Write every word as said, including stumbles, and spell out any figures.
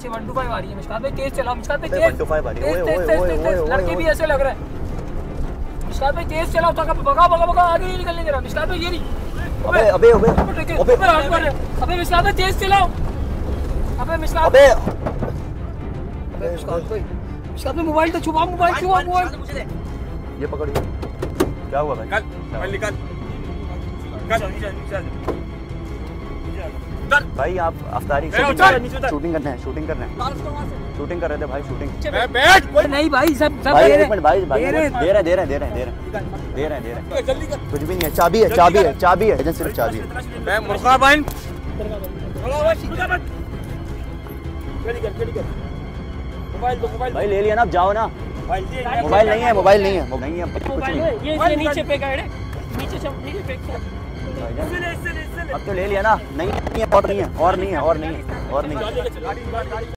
पीछे one two five आ रही है। मिशकात भाई तेज चलाओ, मिशकात भाई तेज वन टू फाइव आ रही है। ओए ओए ओए ओए लड़के भी ऐसे लग रहा है। मिशकात भाई तेज चलाओ, भगा भगा भगा आगे नहीं निकलने दे रहा। मिशकात भाई ये नहीं, अबे अबे अबे अबे अबे मिशकात भाई तेज चलाओ। अबे मिशकात अबे अबे मिशकात भाई, मिशकात भाई मोबाइल तो छुपा, मोबाइल छुपा, मोबाइल ये पकड़िए। क्या हुआ भाई? निकाल मोबाइल निकाल भाई आप अफ्तारी शूटिंग करना है, शूटिंग करना है, शूटिंग कर रहे थे भाई, शूटिंग। बैठ नहीं भाई सब सब भाई एक मिनट भाई भाई दे रहे हैं दे रहे हैं दे रहे हैं दे रहे हैं दे रहे हैं दे रहे हैं जल्दी कर। कुछ भी नहीं है, चाबी है चाबी है चाबी है एजेंट, सिर्फ चाबी है। मैं मुर्गा बन मुर्गा बन जल्दी कर जल्दी कर। मोबाइल दो, मोबाइल भाई ले लिया ना, अब जाओ ना। मोबाइल दे। मोबाइल नहीं है, मोबाइल नहीं है, नहीं है कुछ मोबाइल नहीं। ये इसके नीचे पे गए, नीचे सब नीचे पे। अब तो ले लिया ना, नहीं है और नहीं है और नहीं है और नहीं है और नहीं है।